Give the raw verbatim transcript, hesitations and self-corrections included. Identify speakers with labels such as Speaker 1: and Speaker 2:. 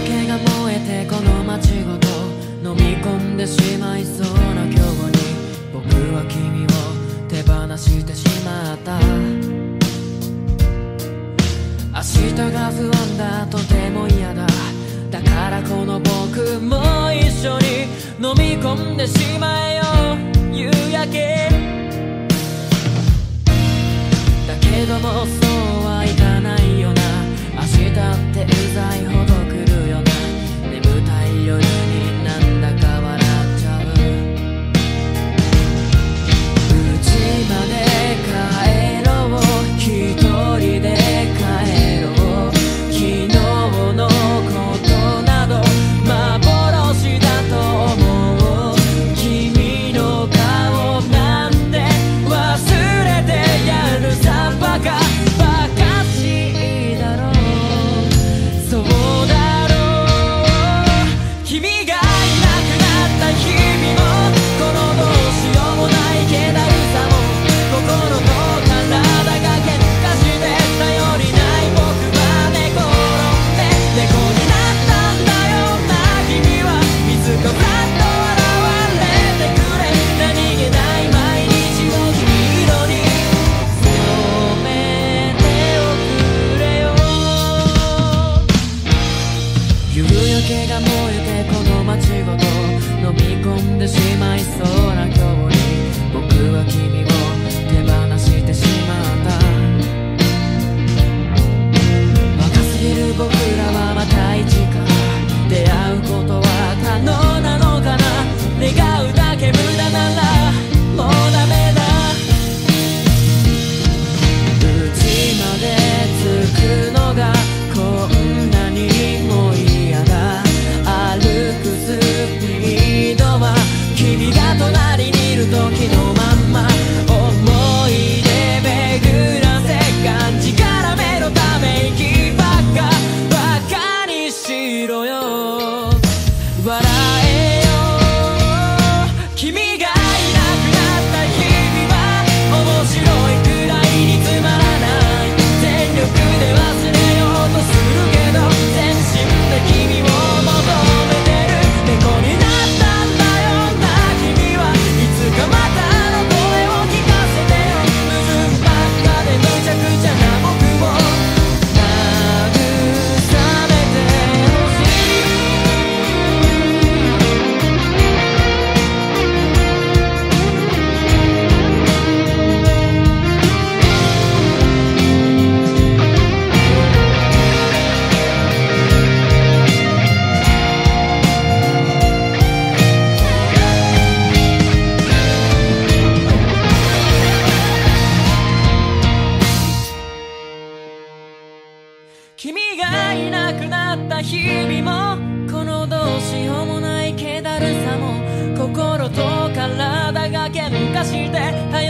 Speaker 1: けが燃えてこの街ごと飲み込んでしまいそうな今日に僕は君を手放してしまった。明日が不安だ、とても嫌だ。だからこの僕も一緒に飲み込んでしまえよ夕焼け。だけどもそうはいかないよな。明日ってうざいほど来るよな。眠たい夜になんだか笑っちゃう。家まで帰ろう、一人で帰ろう。昨日のことなど幻だと思う。君の顔なんて忘れてやるさ。バカバカしいだろう。そうだろう。君がいなくなった日々もこのどうしようもない気だるさも心と体が喧嘩して頼りない僕は寝転んで猫になったんだよな。君はいつかふらっと現れてくれ。何気ない毎日を君色に染めておくれよ。夕焼けが燃えてこの街ごと飲み込んでしまいそうな今日に僕は君を手放してしまった。若すぎる僕らはまた一から出会うことは可能なのかな。願うだけ無駄ならもうダメだ。家まで着くのがこんなにも嫌だ。歩くスピードは君が隣にいる時のまんま。思い出巡らせがんじがらめのため息ばっかバカにしろよ。笑えよ。君がいなくなった日々は面白いくらいにつまらない。全力で忘れようとするけど全身で君を求めてる。猫になったんだよな。君はいつかまたあの声を聞かせてよ。矛盾ばっかでむちゃくちゃな僕を慰めてほしい。君がいなくなった日々もこのどうしようもない気だるさも心と体が喧嘩して